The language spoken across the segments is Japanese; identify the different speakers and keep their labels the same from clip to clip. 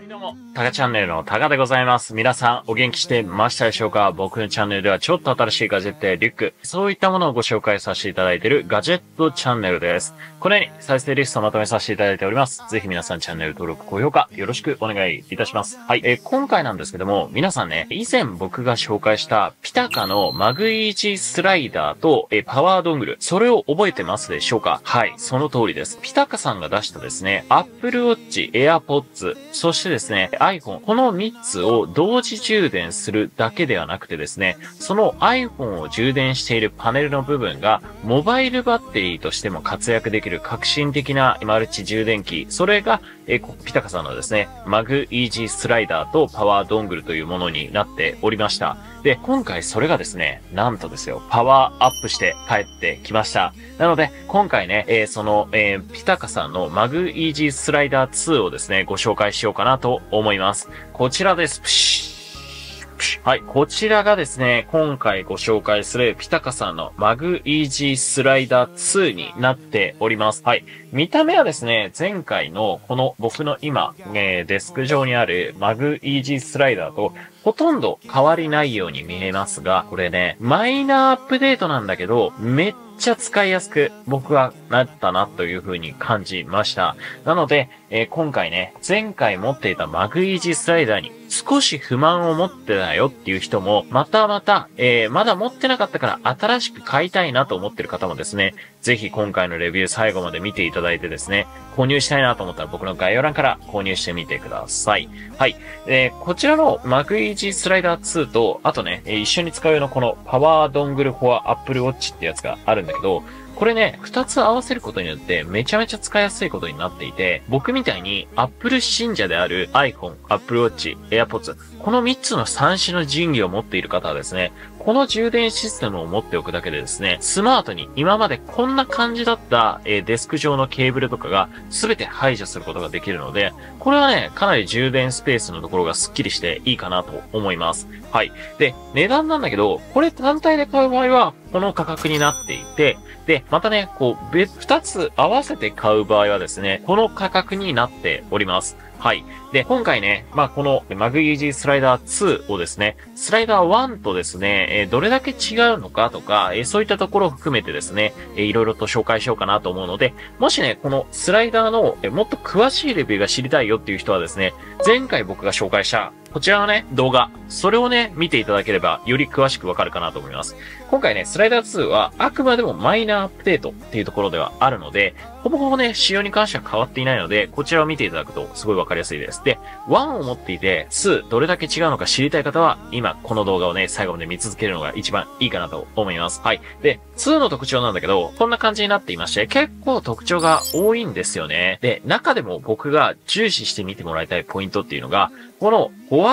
Speaker 1: どうも、タカチャンネルのタカでございます。皆さんお元気してましたでしょうか？僕のチャンネルではちょっと新しいガジェットやリュック、そういったものをご紹介させていただいているガジェットチャンネルです。このように再生リストをまとめさせていただいております。ぜひ皆さんチャンネル登録、高評価よろしくお願いいたします。はい、今回なんですけども、皆さんね、以前僕が紹介したピタカのマグイージスライダーとパワードングル、それを覚えてますでしょうか？はい、その通りです。ピタカさんが出したですね、Apple Watch、AirPods、そしてですね、iPhone、この3つを同時充電するだけではなくてですね、その iPhone を充電しているパネルの部分がモバイルバッテリーとしても活躍できる革新的なマルチ充電器、それがピタカさんのですね、マグイージースライダーとパワードングルというものになっておりました。で、今回それがですね、なんとですよ、パワーアップして帰ってきました。なので、今回ね、ピタカさんのマグイージースライダー2をですね、ご紹介しようかなと思います。こちらです。はい、こちらがですね、今回ご紹介するピタカさんのマグイージースライダー2になっております。はい。見た目はですね、前回のこの僕の今、デスク上にあるマグイージースライダーとほとんど変わりないように見えますが、これね、マイナーアップデートなんだけど、めっちゃ使いやすく僕はなったなという風に感じました。なので、今回ね、前回持っていたマグイージースライダーに少し不満を持ってたよっていう人も、まだ持ってなかったから新しく買いたいなと思ってる方もですね、ぜひ今回のレビュー最後まで見ていただいてですね、購入したいなと思ったら僕の概要欄から購入してみてください。はい。こちらのマグイージースライダー2と、あとね、一緒に使うようなこのパワードングルフォアアップルウォッチってやつがあるんだけど、これね、二つ合わせることによってめちゃめちゃ使いやすいことになっていて、僕みたいに Apple 信者である iPhone、Apple Watch、AirPods、この3つの三種の神器を持っている方はですね、この充電システムを持っておくだけでですね、スマートに今までこんな感じだった、デスク上のケーブルとかが全て排除することができるので、これはね、かなり充電スペースのところがスッキリしていいかなと思います。はい。で、値段なんだけど、これ単体で買う場合は、この価格になっていて、で、またね、二つ合わせて買う場合はですね、この価格になっております。はい。で、今回ね、このマグイージースライダー2をですね、スライダー1とですね、どれだけ違うのかとか、そういったところを含めてですね、いろいろと紹介しようかなと思うので、もしね、このスライダーのもっと詳しいレビューが知りたいよっていう人はですね、前回僕が紹介したこちらのね、動画、それをね、見ていただければ、より詳しくわかるかなと思います。今回ね、スライダー2は、あくまでもマイナーアップデートっていうところではあるので、ほぼほぼね、仕様に関しては変わっていないので、こちらを見ていただくと、すごいわかりやすいです。で、1を持っていて、2、どれだけ違うのか知りたい方は、今、この動画をね、最後まで見続けるのが一番いいかなと思います。はい。で、2の特徴なんだけど、こんな感じになっていまして、結構特徴が多いんですよね。で、中でも僕が重視して見てもらいたいポイントっていうのが、この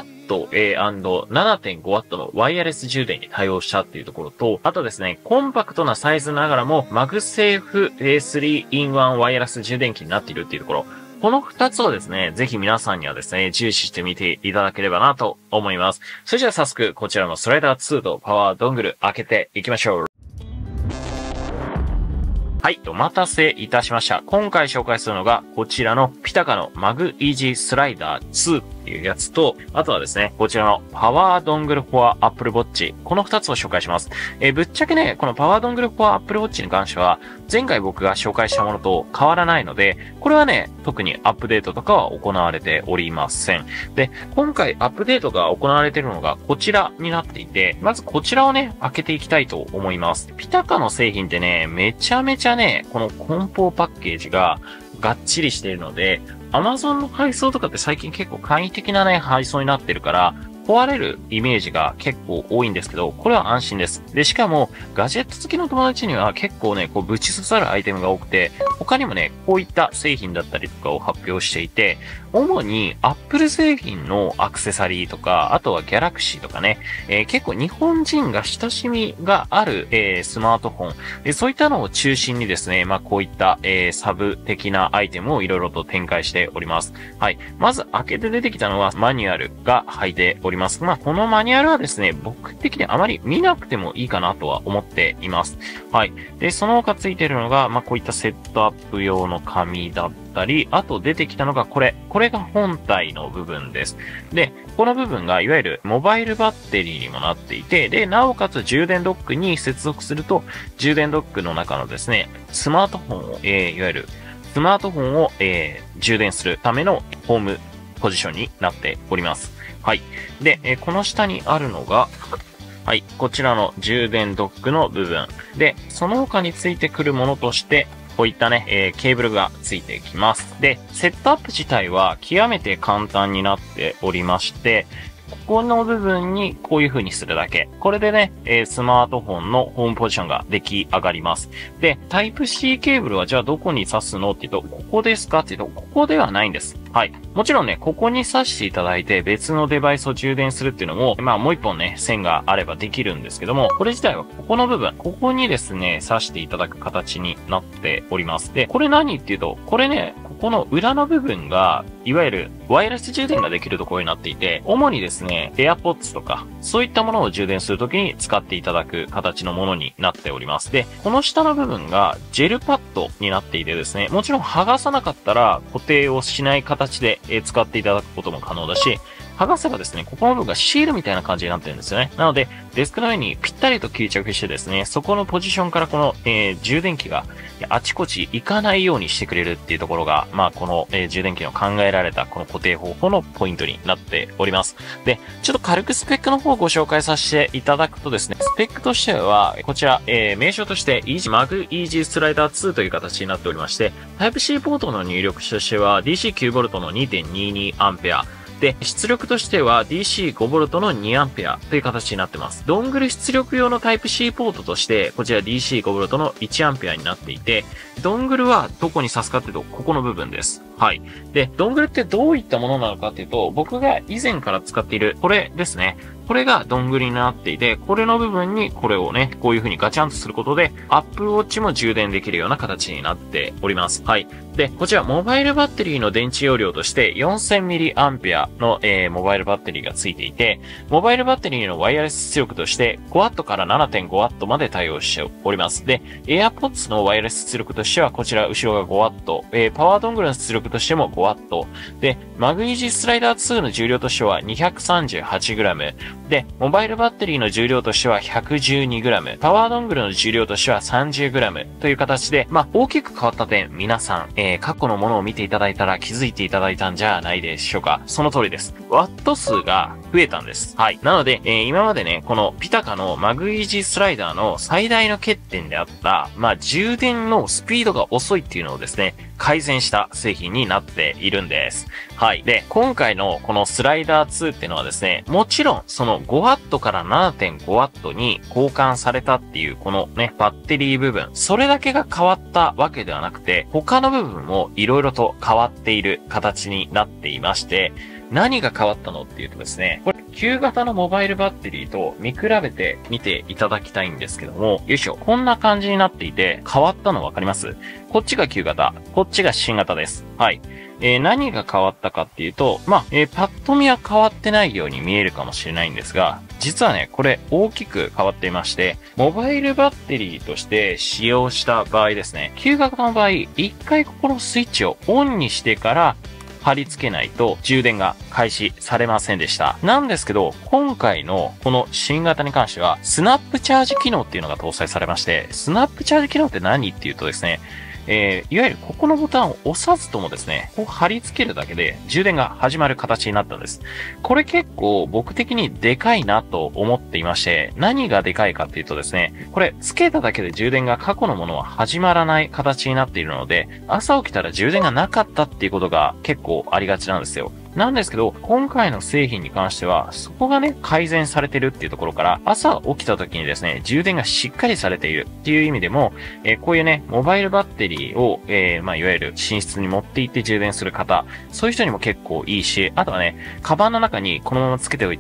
Speaker 1: 5W&7.5W のワイヤレス充電に対応したっていうところと、あとですね、コンパクトなサイズながらも、マグセーフ 3in1 ワイヤレス充電器になっているっていうところ、この2つをですね、ぜひ皆さんにはですね、重視してみていただければなと思います。それじゃあ早速、こちらのスライダー2とパワードングル開けていきましょう。はい、お待たせいたしました。今回紹介するのが、こちらのピタカのマグイージースライダー2っていうやつと、あとはですね、こちらのパワードングルフォアアップルウォッチ。この2つを紹介します。ぶっちゃけね、このパワードングルフォアアップルウォッチに関しては、前回僕が紹介したものと変わらないので、これはね、特にアップデートとかは行われておりません。で、今回アップデートが行われているのがこちらになっていて、まずこちらをね、開けていきたいと思います。ピタカの製品ってね、めちゃめちゃね、この梱包パッケージががっちりしているので、Amazon の配送とかって最近結構簡易的なね、配送になってるから、壊れるイメージが結構多いんですけど、これは安心です。で、しかも、ガジェット好きの友達には結構ね、ぶち刺さるアイテムが多くて、他にもね、こういった製品だったりとかを発表していて、主に Apple 製品のアクセサリーとか、あとは Galaxy とかね、結構日本人が親しみがある、スマートフォン、そういったのを中心にですね、こういった、サブ的なアイテムをいろいろと展開しております。はい。まず開けて出てきたのはマニュアルが入っております。このマニュアルはですね、僕的にあまり見なくてもいいかなとは思っています。はい。で、その他ついているのが、こういったセットアップ用の紙だっったり、あと出てきたのがこれが本体の部分です。で、この部分がいわゆるモバイルバッテリーにもなっていて、で、なおかつ充電ドックに接続すると、充電ドックの中のですね、スマートフォンを、いわゆるスマートフォンを、充電するためのホームポジションになっております。はい。で、この下にあるのが、はい、こちらの充電ドックの部分。で、その他についてくるものとして、こういったね、ケーブルがついてきます。で、セットアップ自体は極めて簡単になっておりまして、ここの部分にこういう風にするだけ。これでね、スマートフォンのホームポジションが出来上がります。で、タイプ C ケーブルはじゃあどこに挿すのって言うと、ここですかって言うと、ここではないんです。はい。もちろんね、ここに挿していただいて別のデバイスを充電するっていうのも、まあもう一本ね、線があればできるんですけども、これ自体はここの部分、ここにですね、挿していただく形になっております。で、これ何っていうと、これね、この裏の部分が、いわゆるワイヤレス充電ができるところになっていて、主にですね、AirPods とか、そういったものを充電するときに使っていただく形のものになっております。で、この下の部分がジェルパッドになっていてですね、もちろん剥がさなかったら固定をしない形で使っていただくことも可能だし、剥がせばですね、ここの部分がシールみたいな感じになってるんですよね。なので、デスクの上にぴったりと吸着してですね、そこのポジションからこの、充電器があちこち行かないようにしてくれるっていうところが、まあ、この、充電器の考えられたこの固定方法のポイントになっております。で、ちょっと軽くスペックの方をご紹介させていただくとですね、スペックとしては、こちら、名称として Mag Easy Slider 2という形になっておりまして、Type-C ポートの入力としては DC9V の 2.22A、で、出力としては DC5V の 2A という形になってます。ドングル出力用の Type-C ポートとして、こちら DC5V の 1A になっていて、ドングルはどこに挿すかっていうと、ここの部分です。はい。で、ドングルってどういったものなのかっていうと、僕が以前から使っている、これですね。これがドングルになっていて、これの部分にこれをね、こういう風にガチャンとすることで、Apple Watch も充電できるような形になっております。はい。で、こちらモバイルバッテリーの電池容量として 4000mAh の、モバイルバッテリーがついていて、モバイルバッテリーのワイヤレス出力として 5W から 7.5W まで対応しております。で、AirPods のワイヤレス出力としてはこちら後ろが 5W、パワードングルの出力としても 5W、で、Mag Easy Slider 2の重量としては 238g、で、モバイルバッテリーの重量としては 112g、パワードングルの重量としては 30g という形で、まあ、大きく変わった点、皆さん、過去のものを見ていただいたら気づいていただいたんじゃないでしょうか。その通りです。ワット数が増えたんです。はい。なので、今までね、このピタカのMag Easy Sliderの最大の欠点であった、まあ、充電のスピードが遅いっていうのをですね、改善した製品になっているんです。はい。で、今回のこのスライダー2っていうのはですね、もちろんその 5W から 7.5W に交換されたっていうこのね、バッテリー部分、それだけが変わったわけではなくて、他の部分も色々と変わっている形になっていまして、何が変わったのっていうとですね、これ旧型のモバイルバッテリーと見比べてみていただきたいんですけども、よいしょ、こんな感じになっていて変わったのわかります？こっちが旧型、こっちが新型です。はい。何が変わったかっていうと、まあ、パッと見は変わってないように見えるかもしれないんですが、実はね、これ大きく変わっていまして、モバイルバッテリーとして使用した場合ですね、旧型の場合、一回ここのスイッチをオンにしてから貼り付けないと充電が開始されませんでした。なんですけど、今回のこの新型に関しては、スナップチャージ機能っていうのが搭載されまして、スナップチャージ機能って何っていうとですね、いわゆるここのボタンを押さずともですね、こう貼り付けるだけで充電が始まる形になったんです。これ結構僕的にでかいなと思っていまして、何がでかいかっていうとですね、これ付けただけで充電が過去のものは始まらない形になっているので、朝起きたら充電がなかったっていうことが結構ありがちなんですよ。なんですけど、今回の製品に関しては、そこがね、改善されてるっていうところから、朝起きた時にですね、充電がしっかりされているっていう意味でも、こういうね、モバイルバッテリーを、まあ、いわゆる寝室に持って行って充電する方、そういう人にも結構いいし、あとはね、カバンの中にこのままつけておいて、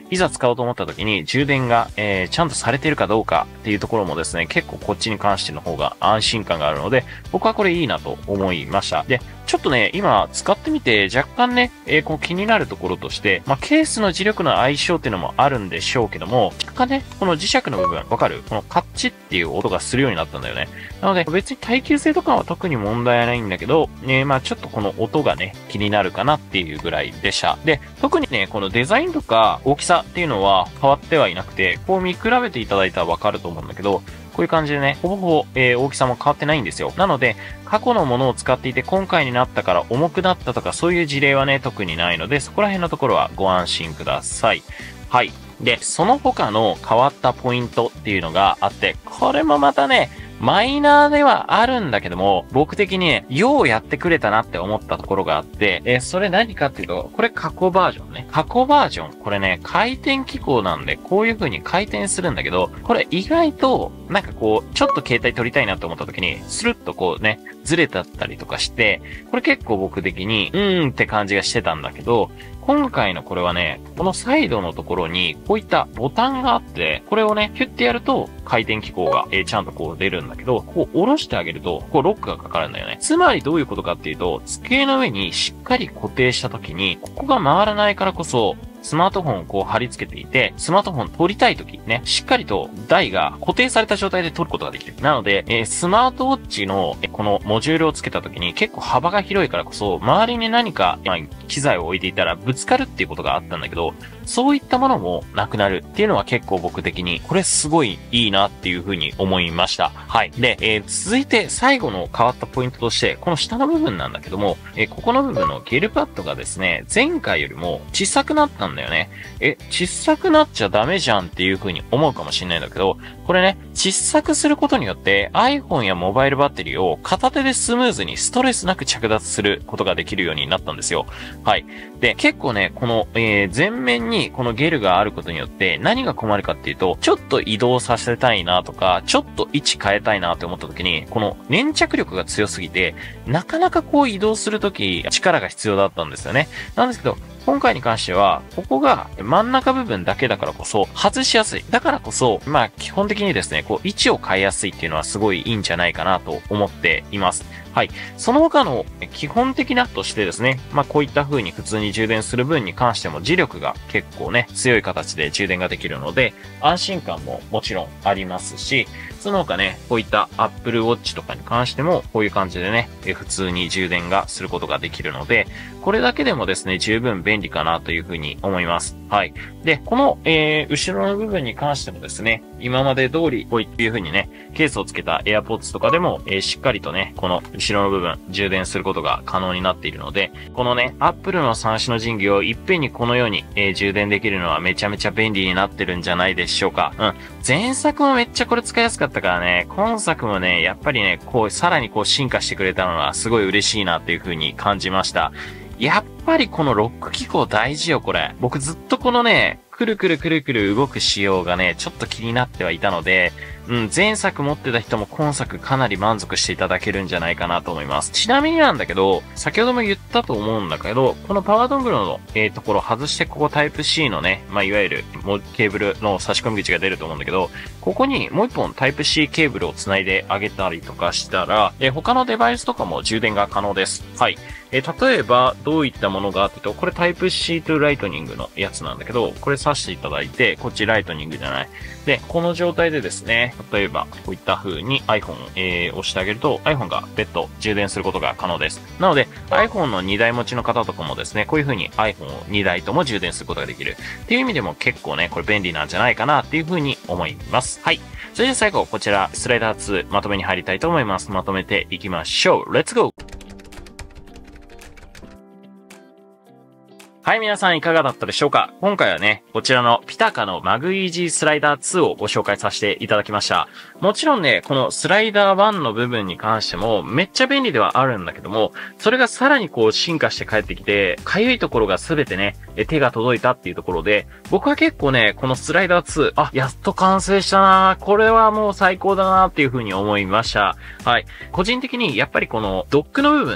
Speaker 1: いざ使おうと思った時に充電が、ちゃんとされてるかどうかっていうところもですね、結構こっちに関しての方が安心感があるので、僕はこれいいなと思いました。で、ちょっとね、今使ってみて若干ね、こう気になるところとして、ケースの磁力の相性っていうのもあるんでしょうけども、若干ね、この磁石の部分、わかる？このカッチっていう音がするようになったんだよね。なので、別に耐久性とかは特に問題はないんだけど、ちょっとこの音がね、気になるかなっていうぐらいでした。で、特にね、このデザインとか大きさっていうのは変わってはいなくて、こう見比べていただいたらわかると思うんだけど、こういう感じでね、ほぼほぼ、大きさも変わってないんですよ。なので、過去のものを使っていて今回になったから重くなったとかそういう事例はね、特にないので、そこら辺のところはご安心ください。はい。で、その他の変わったポイントっていうのがあって、これもまたね、マイナーではあるんだけども、僕的にね、ようやってくれたなって思ったところがあって、それ何かっていうと、これ過去バージョンね。過去バージョン。これね、回転機構なんで、こういう風に回転するんだけど、これ意外と、なんかこう、ちょっと携帯撮りたいなって思った時に、スルッとこうね、ずれたったりとかして、これ結構僕的に、って感じがしてたんだけど、今回のこれはね、このサイドのところに、こういったボタンがあって、これをね、ヒュッてやると、回転機構が、ちゃんとこう出るんだけど、こう下ろしてあげると、こうロックがかかるんだよね。つまりどういうことかっていうと、机の上にしっかり固定した時に、ここが回らないからこそ、スマートフォンをこう貼り付けていて、スマートフォン撮りたい時にね、しっかりと台が固定された状態で撮ることができる。なので、スマートウォッチのこのモジュールをつけた時に結構幅が広いからこそ、周りに何か機材を置いていたらぶつかるっていうことがあったんだけど、そういったものもなくなるっていうのは結構僕的に、これすごいいいなっていうふうに思いました。はい。で、続いて最後の変わったポイントとして、この下の部分なんだけども、ここの部分のゲルパッドがですね、前回よりも小さくなったんだよね。小さくなっちゃダメじゃんっていう風に思うかもしれないんだけど、これね、小さくすることによって iPhone やモバイルバッテリーを片手でスムーズにストレスなく着脱することができるようになったんですよ。はい。で、結構ね、この、前面にこのゲルがあることによって何が困るかっていうと、ちょっと移動させたいなとか、ちょっと位置変えたいなって思った時に、この粘着力が強すぎて、なかなかこう移動するとき力が必要だったんですよね。なんですけど、今回に関しては、ここが真ん中部分だけだからこそ、外しやすい。だからこそ、基本的にですね、こう、位置を変えやすいっていうのはすごいいいんじゃないかなと思っています。はい。その他の基本的なとしてですね、こういった風に普通に充電する分に関しても磁力が結構ね、強い形で充電ができるので、安心感ももちろんありますし、その他ね、こういった Apple Watch とかに関しても、こういう感じでね、普通に充電がすることができるので、これだけでもですね、十分便利かなという風に思います。はい。で、この、後ろの部分に関してもですね、今まで通りこういう風にね、ケースをつけた AirPods とかでも、しっかりとね、この後ろの部分、充電することが可能になっているので、このね、Apple の三種の神器をいっぺんにこのように、充電できるのはめちゃめちゃ便利になってるんじゃないでしょうか。前作もめっちゃこれ使いやすかったからね、今作もね、やっぱりね、こう、さらにこう進化してくれたのはすごい嬉しいなっていう風に感じました。やっぱりこのロック機構大事よ、これ。僕ずっとこのね、くるくるくるくる動く仕様がね、ちょっと気になってはいたので、前作持ってた人も今作かなり満足していただけるんじゃないかなと思います。ちなみになんだけど、先ほども言ったと思うんだけど、このパワードングルの、ところを外してここタイプ C のね、いわゆるケーブルの差し込み口が出ると思うんだけど、ここにもう一本タイプ C ケーブルを繋いであげたりとかしたら、他のデバイスとかも充電が可能です。はい。例えば、どういったものがあってと、これタイプ C とライトニングのやつなんだけど、これ挿していただいて、こっちライトニングじゃない。で、この状態でですね、例えば、こういった風に iPhone を押してあげると、iPhone が別途充電することが可能です。なので、iPhone の2台持ちの方とかもですね、こういう風に iPhone を2台とも充電することができる。っていう意味でも結構ね、これ便利なんじゃないかなっていう風に思います。はい。それでは最後、こちら、スライダー2まとめに入りたいと思います。まとめていきましょう。Let's go! はい、皆さんいかがだったでしょうか？今回はね、こちらのピタカのマグイージースライダー2をご紹介させていただきました。もちろんね、このスライダー1の部分に関してもめっちゃ便利ではあるんだけども、それがさらにこう進化して帰ってきて、かゆいところがすべてね、手が届いたっていうところで、僕は結構ね、このスライダー2、やっと完成したなこれはもう最高だなっていう風に思いました。はい。個人的にやっぱりこのドックの部分の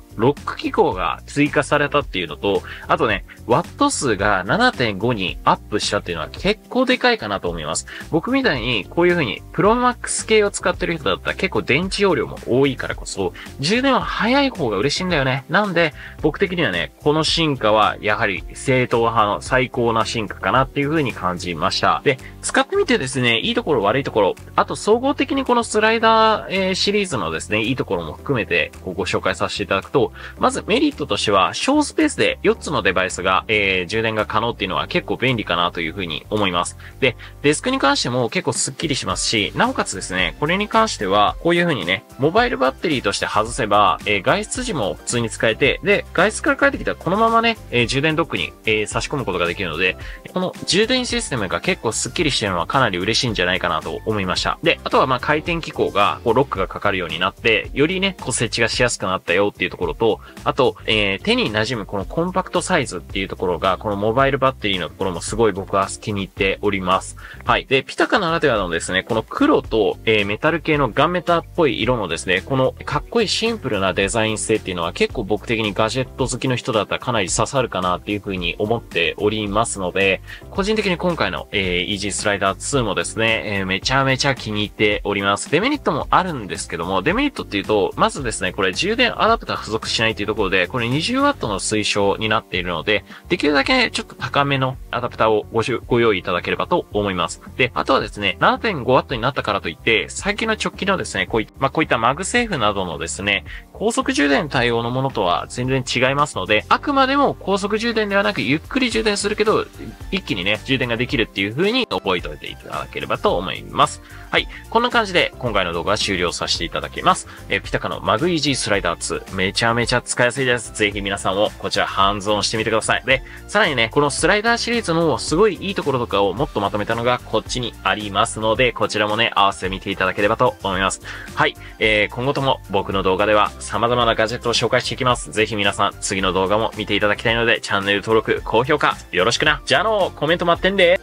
Speaker 1: ロック機構が追加されたっていうのと、あとね、ワット数が 7.5 にアップしたっていうのは結構でかいかなと思います。僕みたいにこういう風にプロマックス系を使ってる人だったら結構電池容量も多いからこそ、充電は早い方が嬉しいんだよね。なんで、僕的にはね、この進化はやはり正統派の最高な進化かなっていう風に感じました。で、使ってみてですね、いいところ悪いところ、あと総合的にこのスライダー、シリーズのですね、いいところも含めてご紹介させていただくと、まずメリットとしては、小スペースで4つのデバイスが、充電が可能っていうのは結構便利かなという風に思います。で、デスクに関しても結構スッキリしますし、なおかつですね、これに関しては、こういう風にね、モバイルバッテリーとして外せば、外出時も普通に使えて、で、外出から帰ってきたらこのままね、充電ドックに、差し込むことができるので、この充電システムが結構スッキリしてるのはかなり嬉しいんじゃないかなと思いました。で、あとはまあ回転機構が、こうロックがかかるようになって、よりね、こう設置がしやすくなったよっていうところと、あと、手に馴染むこのコンパクトサイズっていうところが、このモバイルバッテリーのところもすごい僕は気に入っております。はい。で、ピタカならではのですね、この黒と、メタル系のガンメタっぽい色のですね、このかっこいいシンプルなデザイン性っていうのは結構僕的にガジェット好きの人だったらかなり刺さるかなっていう風に思っておりますので、個人的に今回の、イージースライダー2もですね、めちゃめちゃ気に入っております。デメリットもあるんですけども、デメリットっていうと、まずですね、これ充電アダプター付属しないっていうところで、これ 20W の推奨になっているので、できるだけね、ちょっと高めのアダプターをご用意いただければと思います。で、あとはですね、7.5W になったからといって、最近の直近のですね、こういったマグセーフなどのですね、高速充電対応のものとは全然違いますので、あくまでも高速充電ではなく、ゆっくり充電するけど、一気にね、充電ができるっていう風に覚えておいていただければと思います。はい。こんな感じで、今回の動画は終了させていただきます。ピタカのマグイージースライダー2、めちゃめちゃ使いやすいです。ぜひ皆さんもこちらハンズオンしてみてください。で、さらにね、このスライダーシリーズのすごいいいところとかをもっとまとめたのがこっちにありますので、こちらもね、合わせてみていただければと思います。はい。今後とも僕の動画では様々なガジェットを紹介していきます。ぜひ皆さん、次の動画も見ていただきたいので、チャンネル登録、高評価、よろしくな。じゃあコメント待ってんで。